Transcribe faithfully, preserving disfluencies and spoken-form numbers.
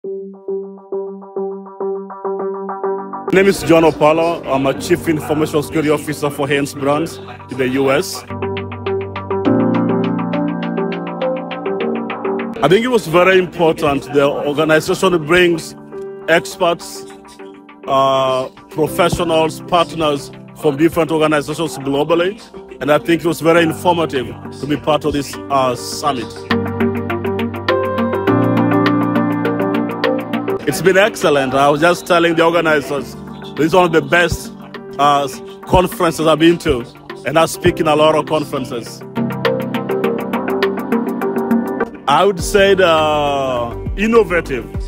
My name is John Opala. I'm a Chief Information Security Officer for Hanesbrands in the U S. I think it was very important. The organization brings experts, uh, professionals, partners from different organizations globally, and I think it was very informative to be part of this uh, summit. It's been excellent. I was just telling the organizers, this is one of the best uh, conferences I've been to, and I speak in a lot of conferences. I would say the innovative.